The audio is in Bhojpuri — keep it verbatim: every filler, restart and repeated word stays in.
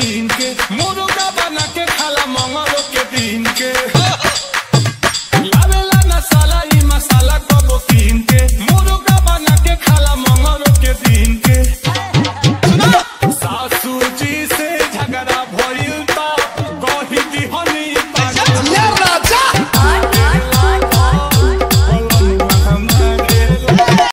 कीन के मुर्गा बना के खाला मंगल के दिन के।